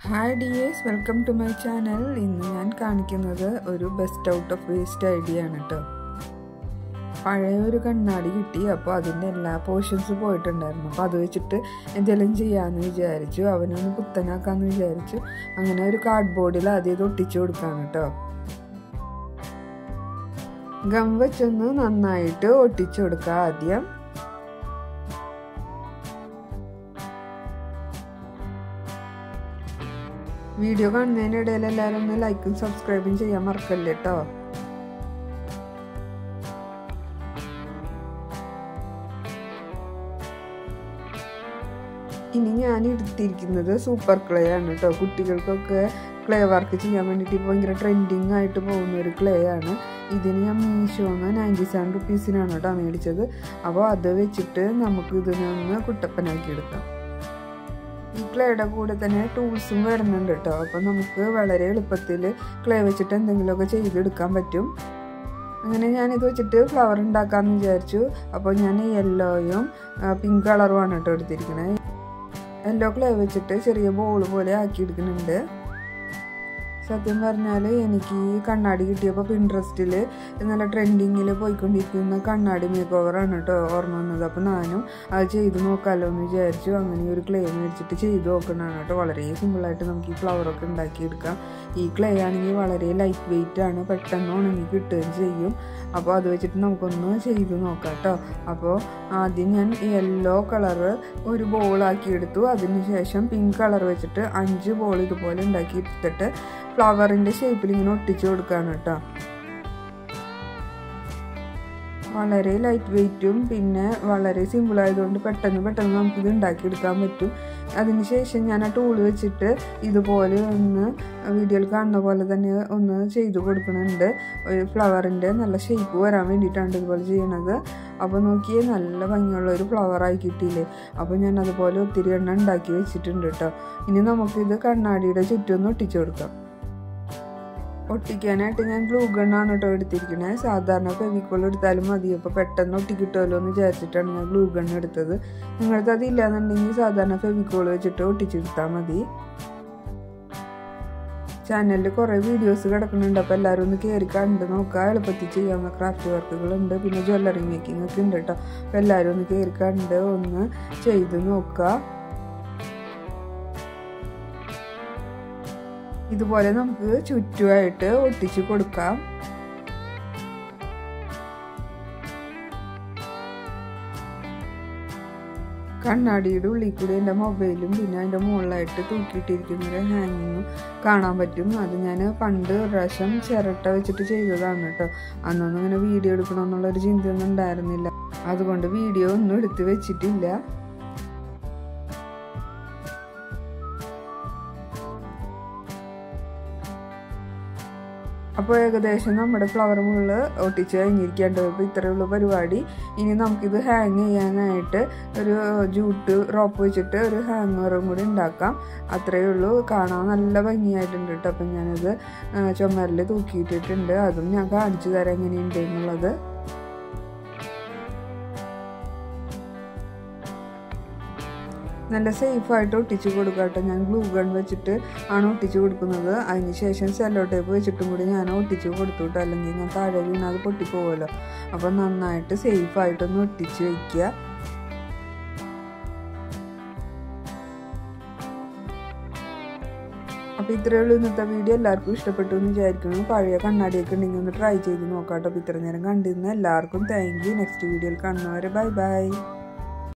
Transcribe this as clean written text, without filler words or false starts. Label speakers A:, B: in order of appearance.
A: Hi dears, welcome to my channel. ഇന്ന് ഞാൻ കാണിക്കുന്നത് ഒരു best out of waste idea ആണ് കേട്ടോ. പഴയ ഒരു കണ്ണാടി കിട്ടി, അപ്പോൾ അതിൻ്റെ എല്ലാ പോർഷൻസ് പോയിട്ടുണ്ടായിരുന്നു. അപ്പോൾ അത് വെച്ചിട്ട് എന്തെങ്കിലും ചെയ്യാമെന്ന് വിചാരിച്ചു, അവനൊന്ന് പുത്തനാക്കാമെന്ന് വിചാരിച്ചു. അങ്ങനെ ഒരു കാർഡ്ബോർഡിൽ ആദ്യം ഇത് ഒട്ടിച്ചു കൊടുക്കാണ് കേട്ടോ. ഗം വെച്ചൊന്ന് നന്നായിട്ട് ഒട്ടിച്ചു കൊടുക്കുക ആദ്യം. വീഡിയോ കാണുന്നതിനിടയിൽ എല്ലാവരും ഒന്ന് ലൈക്കും സബ്സ്ക്രൈബും ചെയ്യാൻ മറക്കല്ലേ കേട്ടോ. ഇനി ഞാൻ എടുത്തിരിക്കുന്നത് സൂപ്പർ ക്ലേ ആണ് കേട്ടോ. കുട്ടികൾക്കൊക്കെ ക്ലേ വർക്ക് ചെയ്യാൻ വേണ്ടിയിട്ട് ഭയങ്കര ട്രെൻഡിങ് ആയിട്ട് പോകുന്ന ഒരു ക്ലേ ആണ്. ഇതിന് ഞാൻ മീഷോന്ന് 97 റുപ്പീസിനാണ് കേട്ടോ മേടിച്ചത്. അപ്പോൾ അത് വെച്ചിട്ട് നമുക്ക് ഇതിനൊന്ന് കുട്ടപ്പനാക്കി എടുക്കാം. ഈ ക്ലേയുടെ കൂടെ തന്നെ ടൂൾസും വരുന്നുണ്ട് കേട്ടോ. അപ്പം നമുക്ക് വളരെ എളുപ്പത്തിൽ ക്ലേ വെച്ചിട്ട് എന്തെങ്കിലുമൊക്കെ ചെയ്തെടുക്കാൻ പറ്റും. അങ്ങനെ ഞാനിത് വെച്ചിട്ട് ഫ്ലവർ ഉണ്ടാക്കാമെന്ന് വിചാരിച്ചു. അപ്പോൾ ഞാൻ യെല്ലോയും പിങ്ക് കളറുമാണ് കേട്ടോ എടുത്തിരിക്കണേ. യെല്ലോ ക്ലേ വെച്ചിട്ട് ചെറിയ ബോൾ പോലെ ആക്കിയെടുക്കുന്നുണ്ട്. സത്യം പറഞ്ഞാൽ എനിക്ക് ഈ കണ്ണാടി കിട്ടിയപ്പോൾ പിൻട്രസ്റ്റിൽ നല്ല ട്രെൻഡിങ്ങിൽ പോയിക്കൊണ്ടിരിക്കുന്ന കണ്ണാടി മേക്ക് ഓവറാണ് കേട്ടോ ഓർമ്മ വന്നത്. അപ്പോൾ ഞാനും അത് ചെയ്ത് നോക്കാമല്ലോ എന്ന് വിചാരിച്ചു. അങ്ങനെ ഒരു ക്ലേ മേടിച്ചിട്ട് ചെയ്ത് നോക്കുന്നതാണ് കേട്ടോ. വളരെ സിമ്പിളായിട്ട് നമുക്ക് ഈ ഫ്ലവറൊക്കെ ഉണ്ടാക്കിയെടുക്കാം. ഈ ക്ലേ ആണെങ്കിൽ വളരെ ലൈറ്റ് വെയിറ്റ് ആണ്, പെട്ടെന്ന് ഉണങ്ങി കിട്ടുകയും ചെയ്യും. അപ്പോൾ അത് വെച്ചിട്ട് നമുക്കൊന്ന് ചെയ്ത് നോക്കാം കേട്ടോ. അപ്പോൾ ആദ്യം ഞാൻ യെല്ലോ കളറ് ഒരു ബോളാക്കിയെടുത്തു. അതിനുശേഷം പിങ്ക് കളർ വെച്ചിട്ട് 5 ബോൾ ഇതുപോലെ ഉണ്ടാക്കി എടുത്തിട്ട് ഫ്ലവറിൻ്റെ ഷേപ്പിൽ ഇങ്ങനെ ഒട്ടിച്ചു കൊടുക്കുകയാണ് കേട്ടോ. വളരെ ലൈറ്റ് വെയ്റ്റും പിന്നെ വളരെ സിമ്പിളായതുകൊണ്ട് പെട്ടെന്ന് നമുക്കിത് ഉണ്ടാക്കിയെടുക്കാൻ പറ്റും. അതിനുശേഷം ഞാൻ ആ ടൂൾ വെച്ചിട്ട് ഇതുപോലെ ഒന്ന് വീഡിയോയിൽ കാണുന്ന പോലെ തന്നെ ഒന്ന് ചെയ്ത് കൊടുക്കുന്നുണ്ട്. ഒരു ഫ്ലവറിൻ്റെ നല്ല ഷേപ്പ് വരാൻ വേണ്ടിയിട്ടാണ് ഇതുപോലെ ചെയ്യണത്. അപ്പോൾ നോക്കിയേ, നല്ല ഭംഗിയുള്ള ഒരു ഫ്ലവറായി കിട്ടിയില്ലേ. അപ്പോൾ ഞാൻ അതുപോലെ ഒത്തിരി എണ്ണം ഉണ്ടാക്കി വെച്ചിട്ടുണ്ട് കേട്ടോ. ഇനി നമുക്കിത് കണ്ണാടിയുടെ ചുറ്റും ഒട്ടിച്ചു കൊടുക്കാം. ഒട്ടിക്കാനായിട്ട് ഞാൻ ഗ്ലൂ ഗണ്ണാണ് കേട്ടോ എടുത്തിരിക്കുന്നത്. സാധാരണ ഫെവിക്കോൾ എടുത്താലും മതി, അപ്പോൾ പെട്ടെന്ന് ഒട്ടിക്കിട്ടുമല്ലോ എന്ന് വിചാരിച്ചിട്ടാണ് ഞാൻ ഗ്ലൂ ഗണ്ണ് എടുത്തത്. നിങ്ങൾക്ക് അതില്ലാന്നുണ്ടെങ്കിൽ സാധാരണ ഫെവിക്കോൾ വെച്ചിട്ട് ഒട്ടിച്ചെടുത്താൽ മതി. ചാനലിൽ കുറേ വീഡിയോസ് കിടക്കുന്നുണ്ട്, അപ്പോൾ എല്ലാവരും ഒന്ന് കയറി കണ്ട് നോക്കുക. എളുപ്പത്തിൽ ചെയ്യാവുന്ന ക്രാഫ്റ്റ് വർക്കുകളുണ്ട്, പിന്നെ ജ്വല്ലറി മേക്കിംഗ് ഒക്കെ ഉണ്ട് കേട്ടോ. അപ്പോൾ എല്ലാവരും ഒന്ന് കയറി കണ്ട് ഒന്ന് ചെയ്ത് നോക്കുക. ഇതുപോലെ നമുക്ക് ചുറ്റുമായിട്ട് ഒട്ടിച്ചു കൊടുക്കാം. കണ്ണാടിയുടെ ഉള്ളിൽ കൂടി എൻ്റെ മൊബൈലും പിന്നെ അതിൻ്റെ മുകളിലായിട്ട് തൂക്കിയിട്ടിരിക്കുന്നൊരു ഹാങ്ങിങ്ങും കാണാൻ പറ്റും. അത് ഞാൻ പണ്ട് ഒരു പ്രാവശ്യം ചിരട്ട വെച്ചിട്ട് ചെയ്തതാണ് കേട്ടോ. അന്നൊന്നും ഇങ്ങനെ വീഡിയോ എടുക്കണമെന്നുള്ളൊരു ചിന്തയൊന്നും ഉണ്ടായിരുന്നില്ല, അതുകൊണ്ട് വീഡിയോ ഒന്നും എടുത്ത് വെച്ചിട്ടില്ല. അപ്പോൾ ഏകദേശം നമ്മുടെ ഫ്ലവർ മുകളിൽ ഒട്ടിച്ച് കഴിഞ്ഞിരിക്കേണ്ടത്. ഇപ്പോൾ ഇത്രയേ ഉള്ളൂ പരിപാടി. ഇനി നമുക്കിത് ഹാങ് ചെയ്യാനായിട്ട് ഒരു ജൂട്ട് റോപ്പ് വെച്ചിട്ട് ഒരു ഹാങ്ങറും കൂടി ഉണ്ടാക്കാം. അത്രയേ ഉള്ളൂ. കാണാൻ നല്ല ഭംഗിയായിട്ടുണ്ട് കേട്ടോ. അപ്പം ഞാനത് ചുമരിൽ തൂക്കിയിട്ടിട്ടുണ്ട്. അതും ഞാൻ കാണിച്ചു തരാം എങ്ങനെയുണ്ട് എന്നുള്ളത്. നല്ല സേഫായിട്ട് ഒട്ടിച്ച് കൊടുക്കുക കേട്ടോ. ഞാൻ ഗ്ലൂ ഗൺ വെച്ചിട്ട് ആണ് ഒട്ടിച്ച് കൊടുക്കുന്നത്. അതിന് ശേഷം സെല്ലോ ടേപ്പ് വെച്ചിട്ടും കൂടി ഞാൻ ഒട്ടിച്ച് കൊടുത്തു കേട്ടോ. അല്ലെങ്കിൽ ഞാൻ താഴെ വീണാൽ അത് പൊട്ടിപ്പോവുമല്ലോ. അപ്പോൾ നന്നായിട്ട് സേഫായിട്ടൊന്ന് ഒട്ടിച്ച് വയ്ക്കുക. അപ്പോൾ ഇത്രയേ ഉള്ളൂ ഇന്നത്തെ വീഡിയോ. എല്ലാവർക്കും ഇഷ്ടപ്പെട്ടു എന്ന് വിചാരിക്കുന്നു. പഴയ കണ്ണാടിയൊക്കെ ഉണ്ടെങ്കിൽ ഒന്ന് ട്രൈ ചെയ്ത് നോക്കാം കേട്ടോ. അപ്പോൾ ഇത്ര നേരം കണ്ടിരുന്ന എല്ലാവർക്കും താങ്ക് യു. നെക്സ്റ്റ് വീഡിയോയിൽ കാണുന്നവരെ ബൈ ബൈ.